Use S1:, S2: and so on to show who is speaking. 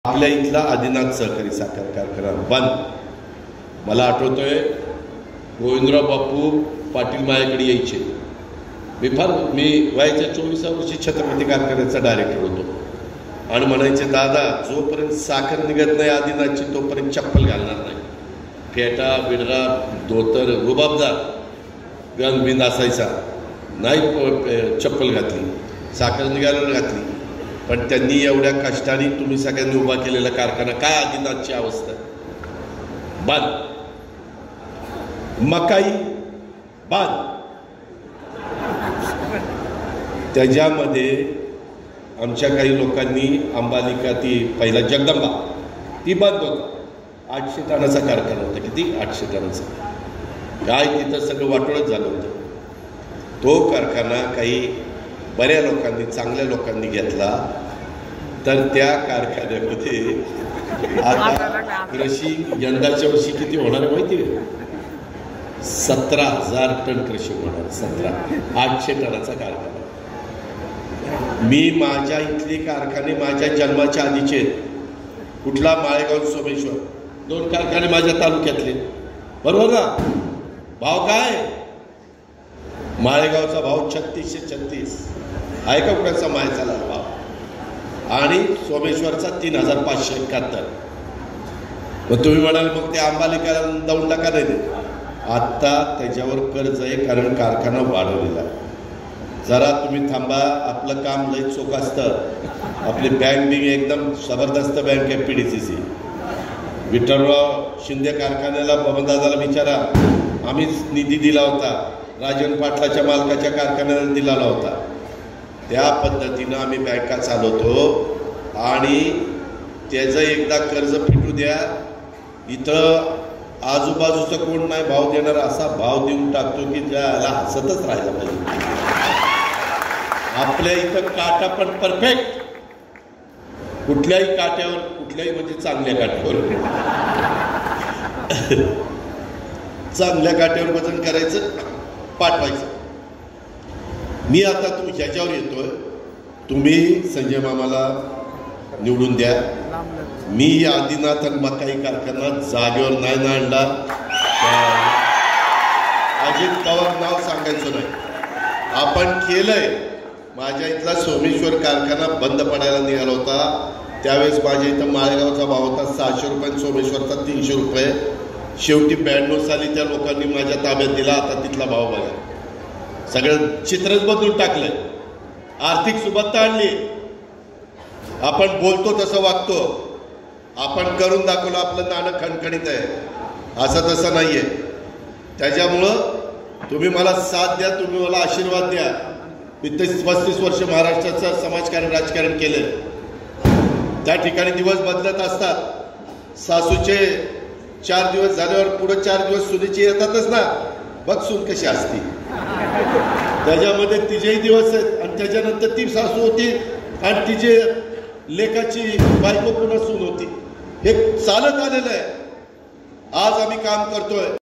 S1: आपल्या इथला आदिनाथ सहकारी साखर कारखाना बंद. मला आठवतोय गोविंदराव बापू पाटील माझ्याकडे यायचे. मी वयाच्या 24व्या वर्षी छत्रपती कारखान्याचा डायरेक्टर होतो आणि म्हणायचे, दादा जोपर्यंत साखर निघत नाही आदिनाथची तोपर्यंत चप्पल घालणार नाही. फेटा बिडरा धोतर रुबाबदार गंध बिंद असायचा, नाही चप्पल घातली, साखर निघायला घातली. पण त्यांनी एवढ्या कष्टाने तुम्ही सगळ्यांनी उभा केलेला कारखाना, काय आदिनाथची अवस्था, बंद. मकाई बंद. त्याच्यामध्ये आमच्या काही लोकांनी अंबालिका, ती पहिला जगदंबा, ती बंद होता. 800 टनाचा कारखाना होता. किती? 800 टनाचा. काय तिथं सगळं वाटोळच झालं होतं. तो कारखाना काही बऱ्या लोकांनी, चांगल्या लोकांनी घेतला. तर त्या कारखान्यामध्ये आता कृषी यंदाच्या वर्षी किती होणार माहिती आहे? 17,000 टन कृषी होणार. 800 टनाचा कारखाना. मी माझ्या इथले कारखाने माझ्या जन्माच्या आधीचे आहेत. कुठला? माळेगाव, सोमेश्वर, 2 कारखाने माझ्या तालुक्यातले, बरोबर ना? भाव काय? माळेगावचा भाव 3636 आहे का? कुणाचा मायचा भाव? आणि सोमेश्वरचा 3571. मग तुम्ही म्हणाल मग ते अंबालिकाला दौंडला का नाही देत? आत्ता त्याच्यावर कर्ज आहे, कारण कारखाना वाढवलेला. जरा तुम्ही थांबा, आपलं काम लय चोख असतं. आपली बँक बिंग एकदम जबरदस्त बँक आहे PDCC. विठ्ठलराव शिंदे कारखान्याला बबनदादाला विचारा, आम्हीच निधी दिला होता. राजन पाटलाच्या मालकाच्या कारखान्याला दिलेला होता. त्या पद्धतीनं आम्ही बँका चालवतो आणि त्याचं एकदा कर्ज फिटू द्या. इथं आजूबाजूचं कोण नाही भाव देणार, असा भाव देऊन टाकतो की ज्याला हसतच राहायला पाहिजे. आपल्या इथं काटा पण परफेक्ट, कुठल्याही काट्यावर, कुठल्याही म्हणजे चांगल्या काट्यावर, चांगल्या काट्यावर वजन करायचं, पाठवायचं. मी आता ह्याच्यावर येतोय, तुम्ही संजय मामाला निवडून द्या. मी आदिनाथ आणि मकाई कारखाना जागेवर नाही ना आणला. अजित पवार नाव सांगायचं नाही, आपण केलंय. माझ्या इथला सोमेश्वर कारखाना बंद पडायला निघाला होता. त्यावेळेस माझ्या इथं माळेगावचा भाव होता 600 रुपये, सोमेश्वरचा 300 रुपये. शेवटी 92 साली त्या लोकांनी माझ्या ताब्यात दिला. आता तिथला भाव बघा, सगळं चित्रच बदलून टाकलंय. आर्थिक सुबत्ता आणली. आपण बोलतो तसं वागतो, आपण करून दाखवलं, आपलं नाणं खणखणीत आहे, असं तसं नाहीये. त्याच्यामुळं तुम्ही मला साथ द्या, तुम्ही मला आशीर्वाद द्या. मी 35 वर्ष महाराष्ट्राचं समाजकारण, राजकारण केलं. त्या ठिकाणी दिवस बदलत असतात. सासूचे 4 दिवस झाल्यावर पुढे 4 दिवस सुनेचे येतातच ना. बघ सून कशी असती, त्याच्यामध्ये तिचेही दिवस आहेत. आणि त्याच्यानंतर ती सासू होती आणि तिचे लेकाची बायको पुन्हा सून होती. हे चालत आलेलं आहे. आज आम्ही काम करतोय.